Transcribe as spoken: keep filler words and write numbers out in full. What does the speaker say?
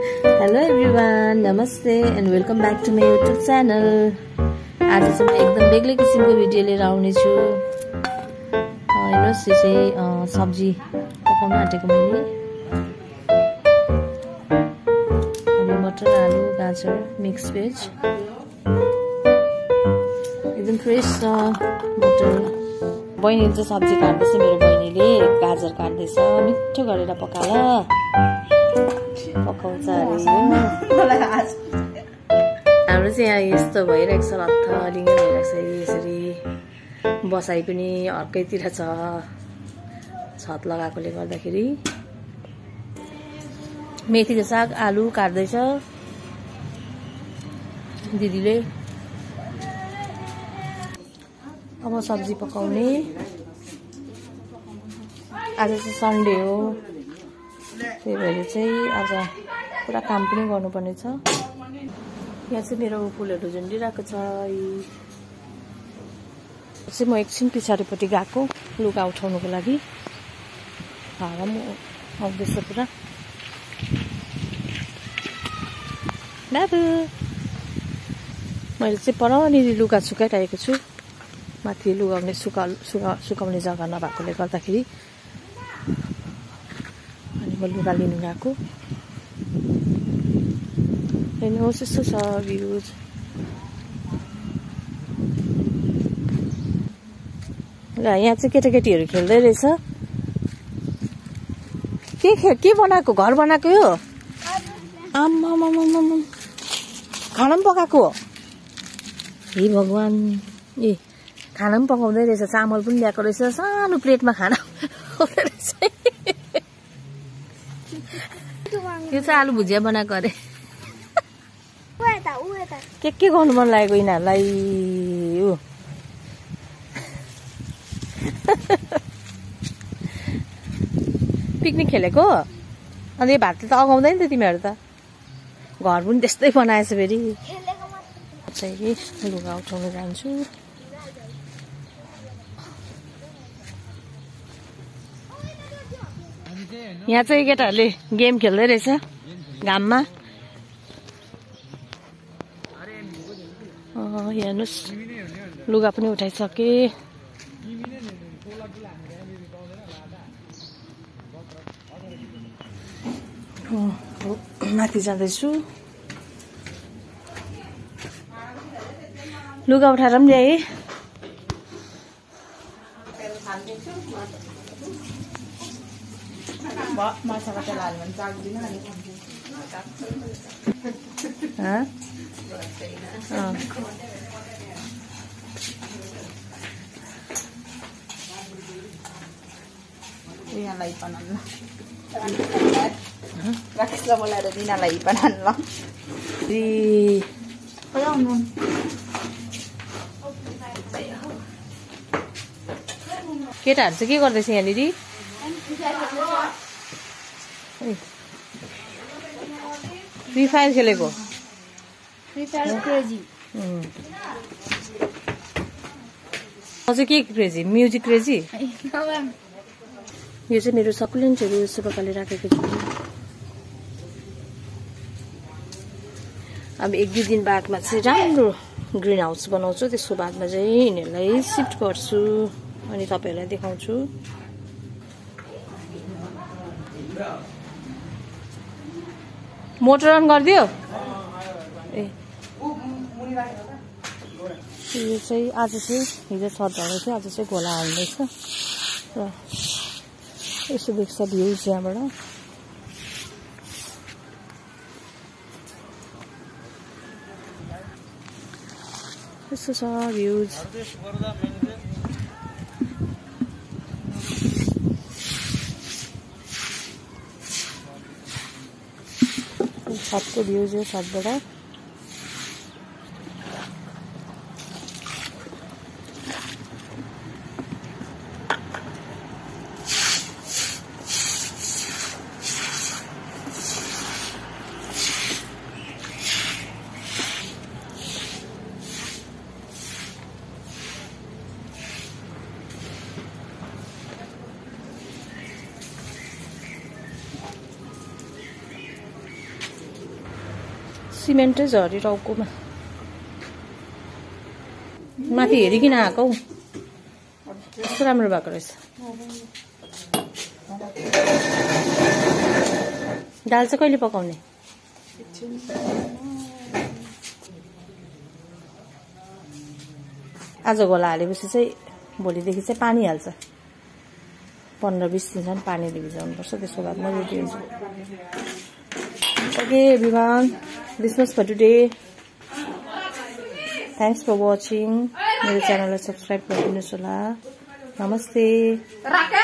Hello everyone, namaste and welcome back to my YouTube channel. आज चाहिँ म एकदम बेग्लै किसिमको भिडियो लिएर आउने छु। हेर्नुस् यो चाहिँ सब्जी पकाउन आँटेको मैले। अनि मटर, आलु, गाजर, मिक्स भेज। एकदम फ्रेश छ मटर। बहिनीले चाहिँ सब्जी काट्दैछ, मेरो बहिनीले गाजर काट्दैछ। मिठो गरेर पकाएर पकाउँछ अरे। हाम्रो चाहिँ यहाँ यस्तो भइरहेको छ, लथलिङ्गै भइरहेको छ। यसरी बसाइ पनि अर्कैतिर छ, छत लगाएकोले गर्दाखेरि। मेथीको साग, आलु काट्दैछ दिदीले। अब सब्जी पकाउने। आज चाहिँ सन्डे हो, त्यही भएर चाहिँ आज पुरा काम पनि गर्नुपर्ने छ। यहाँ चाहिँ मेरो फुलहरू झुन्डिरहेको छ। चाहिँ म एकछिन पछाडिपट्टि गएको लुगा उठाउनुको लागि। हावा पनि आउँदैछ पुरा। बाबु मैले चाहिँ परनिर लुगा सुकाइरहेको छु। माथि लुगाउने सुका सुका सुकाउने जग्गा नभएकोले गर्दाखेरि अनि म लुगा लिनु गएको। हेर्नुहोस् यस्तो छ भ्युज। ल यहाँ चाहिँ केटाकेटीहरू खेल्दै रहेछ। के खे के बनाएको? घर बनाएको यो? आम्मामामामा खाना पनि पकाएको हो? हे भगवान्, ए खाना पनि पकाउँदै रहेछ। चामल पनि ल्याएको रहेछ, सानो प्लेटमा खाना रहेछ। यो चाहिँ आलु भुजिया बनाएको अरे। के के गर्नु मन लागेको यिनीहरूलाई? ऊ पिकनिक खेलेको? अनि यो भातले त अगाउँदैन त तिमीहरू त। घर पनि त्यस्तै बनाएछ फेरि। चाहिँ लुगा उठाउनु जान्छु। यहाँ चाहिँ केटाहरूले गेम खेल्दै रहेछ घाममा। हेर्नुहोस् लुगा पनि उठाइसके। माथि जाँदैछु। लुगा उठाएर पनि ल्याएँ। Dinalay pa nan lang. Rakis lang wala rin dinalay pa nan lang. Di... Kaya nun. केटाहरू चाहिँ के गर्दैछ यहाँनिर? फ्री फायर खेलेको? Free Fire crazy. अझै के क्रेजी? Music crazy? यो चाहिँ मेरो सकुलेन्टहरू यस्तो प्रकारले राखेको छु। अब एक दुई दिन बादमा चाहिँ राम्रो ग्रिन हाउस बनाउँछु। त्यसको बादमा चाहिँ यिनीहरूलाई सिफ्ट गर्छु अनि तपाईँहरूलाई देखाउँछु। मोटर अन गरिदियो? ए यो चाहिँ आज चाहिँ हिजो छत ढल्दै थियो, आज चाहिँ घोला हाल्दैछ। र यसो देख्छ भ्युज यहाँबाट। यस्तो छ भ्युज। छतको भ्युज हो छतबाट। सिमेन्टै झऱ्यो टाउकोमा माथि हेरिकन आएको हौ कस्तो राम्रो भएको रहेछ दाल चाहिँ कहिले पकाउने आज गोला हालेपछि चाहिँ भोलिदेखि चाहिँ पानी हाल्छ पन्ध्र बिस दिनसम्म पानीले भिजाउनुपर्छ त्यसको बादमा रेडी हुन्छ okay everyone this was for today thanks for watching मेरो च्यानललाई सब्सक्राइब गरिदिनुहोस् होला नमस्ते